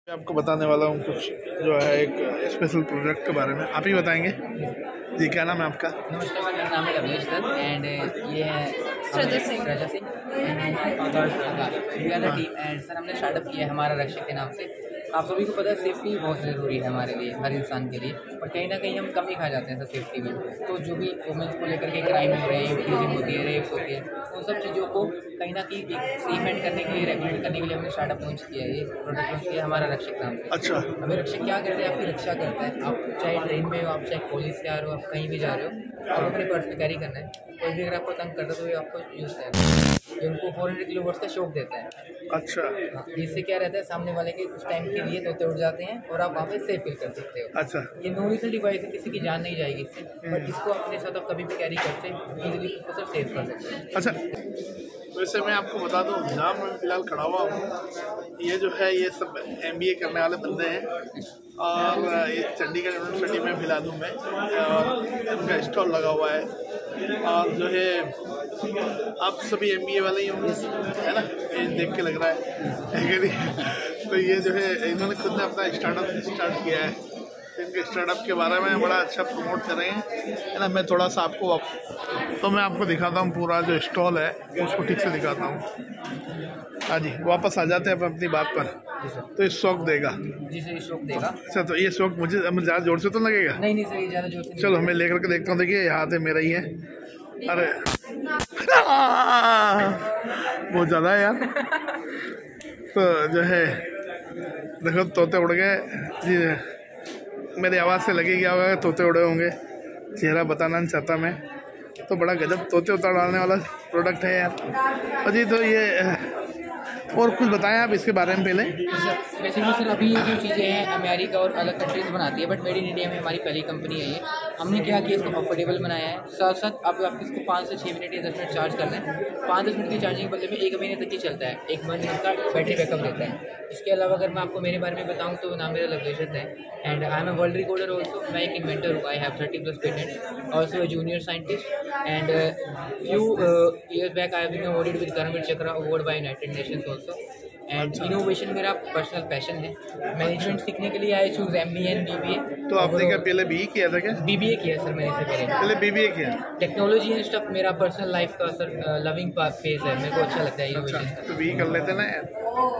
आपको बताने वाला हूँ कुछ जो है एक स्पेशल प्रोडक्ट के बारे में। आप ही बताएंगे जी, क्या नाम है आपका? नमस्कार, मेरा नाम है रमेश दत्त एंड ये है Raza Singh team and sir हमने स्टार्टअप किया है हमारा रक्षक के नाम से। आप सभी को पता है सेफ्टी बहुत ज़रूरी है हमारे लिए, हर इंसान के लिए, और कहीं ना कहीं हम कम ही खा जाते हैं सर सेफ्टी में। तो जो भी वुमेन्स को लेकर के क्राइम हो रहे हैं, यूटिलिटी होती है, रेप्स होती है, उन सब चीज़ों को कहीं ना कहीं एक सेफ एंड करने के लिए, रेगुलेट करने के लिए हमने स्टार्टअप लॉन्च किया है। ये प्रोडक्ट लॉन्च किया हमारा रक्षक नाम से। अच्छा, हमें रक्षक क्या करते हैं? आपकी रक्षा करता है। आप चाहे ट्रेन में हो, आप चाहे कॉलेज से आ रहे हो, आप कहीं भी जा रहे हो, आप अपने पर्स में कैरी करना है। कोई भी अगर आपको तंग करता है तो ये आपको यूज़ करेगा। ये उनको 400 किलोवाट का शॉक देता है। अच्छा, हाँ, इससे क्या रहता है, सामने वाले के उस टाइम के लिए तोते उड़ जाते हैं और आप वहाँ पे सेफ फील कर सकते हो। अच्छा, ये नॉन लीथल डिवाइस है, किसी की जान नहीं जाएगी इससे, बट इसको अपने साथ आप कभी भी कैरी करते हैं, इजीली उसको सब सेव कर सकते हैं। अच्छा। वैसे मैं आपको बता दूं, जहाँ मैं फिलहाल खड़ा हुआ हूँ, ये जो है ये सब MBA करने वाले बंदे हैं और ये चंडीगढ़ यूनिवर्सिटी में फिलहाल हूँ मैं, और इनका स्टॉल लगा हुआ है। और जो है आप सभी MBA वाले ही होंगे, है ना? ये देख के लग रहा है कि नहीं? तो ये जो है इन्होंने खुद ने अपना स्टार्टअप स्टार्ट किया है। इनके स्टार्टअप के बारे में बड़ा अच्छा प्रमोट कर रहे हैं, है ना? मैं थोड़ा सा आपको मैं आपको दिखाता हूँ पूरा जो स्टॉल है, उसको ठीक से दिखाता हूँ। हाँ जी, वापस आ जाते हैं अपनी बात पर। तो ये शौक देगा जी सर, ये शौक देगा। अच्छा, तो ये शौक मुझे ज़्यादा जोर से तो लगेगा? नहीं सर, ये ज़्यादा जोर से। चलो मैं लेकर के देखता हूँ। देखिए ये हाथ है मेरा ही है। अरे बहुत ज़्यादा है यार। तो जो है देखो तोते उड़ गए जी। मेरी आवाज़ से लगेगी क्या होगा, तोते उड़े होंगे। चेहरा बताना नहीं चाहता मैं, तो बड़ा गजब तोते उतार डालने वाला प्रोडक्ट है यार। अजी तो ये और कुछ बताएं आप इसके बारे में पहले। बेसिकली सर अभी ये जो चीज़ें हैं अमेरिका और अलग कंट्रीज बनाती है, बट मेड इन इंडिया में हमारी पहली कंपनी है ये। हमने क्या किया, इसको अफोर्डेबल बनाया है। साथ साथ आप इसको 5 से 6 मिनट या 10 मिनट चार्ज करना है। 5-10 मिनट की चार्जिंग बदले में 1 महीने तक ही चलता है, 1 महीने का बैटरी बैकअप देता है। इसके अलावा अगर मैं आपको मेरे बारे में बताऊँ तो नाम मेरा लवलेश है and I am a world recorder also. मैं एक इन्वेंटर हूँ। I have 30+ patents, also a junior scientist and few years back I have been awarded with Karamveer Chakra award by United Nations also. And innovation मेरा personal passion है। Management सीखने के लिए आए choose MBA and BBA। तो आपने क्या पहले BE किया था क्या? BBA किया सर मैंने, इससे पहले BBA किया। टेक्नोलॉजी एंड स्टफ मेरा पर्सनल लाइफ का सर लविंग फेज है, मेरे को अच्छा लगता है इनोवेशन। अच्छा, तो BE कर लेते ना यार।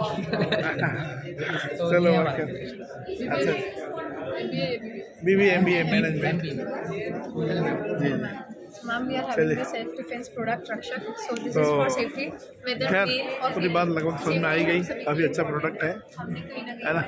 तो चलो अच्छा, BBA MBA मैनेजमेंट जी। Ma'am, we are having a self-defense product Rakshak. So this is for safety. Whether खैर male or पूरी बात लगभग समझ में आ ही गई। काफ़ी अच्छा प्रोडक्ट है, हमने कहीं ना है ना?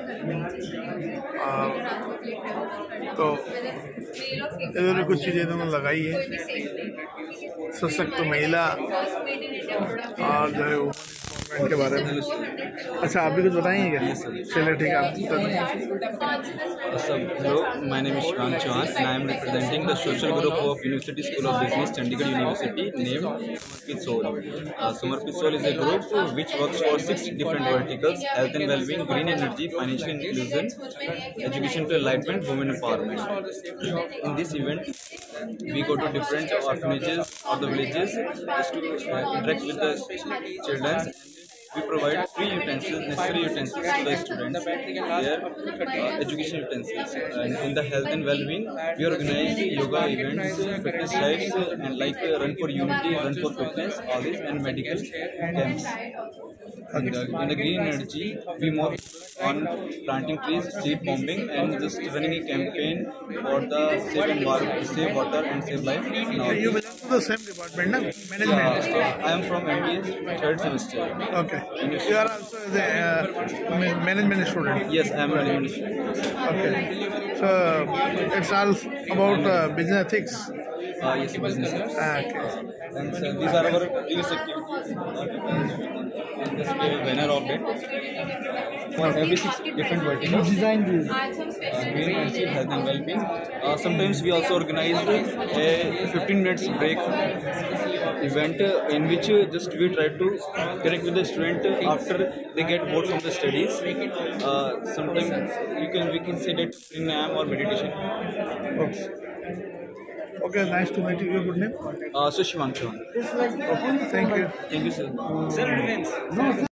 तो इन्होंने कुछ चीज़ें इन्होंने लगाई है, सशक्त महिला और जो है के बारे में। अच्छा, आप भी कुछ बताएंगे क्या? चलिए ठीक है, आप Hello, my name is Shivang Chauhan and I am representing the social group of University School of Business, Chandigarh University, named Samarpit Soul. Samarpit Soul is a group which works for 6 different verticals: health and well-being, green energy, financial inclusion, education to enlightenment, women empowerment. In this event, we go to different orphanages or the villages just to interact with the children. We provide free utensils, necessary utensils to the students, their education utensils. And in the health and well-being, we organize yoga events, fitness drives, and like Run for Unity, Run for Fitness, all this, and medical camps. And in the green energy, we more on planting trees, seed bombing, and just running a campaign for the safe environment, safe water, and safe life. Now, you belong to the same department, na? Management. I am from MBA, 3rd semester. Okay. You are also the management student. Yes, I am a management student. Okay. So it's all about business ethics. Yes, business. Okay. And so these are our previous activities. Just a banner of it. Every 6 different verticals. Design these. Green energy, health and well-being. Sometimes we also organize a 15 minutes break event in which just we try to connect with the student after they get bored from the studies. Sometimes we can say that pranayam or meditation. Okay. Okay, nice to meet you. Your good name? So Shivang Chauhan. Thank you. Thank you, sir.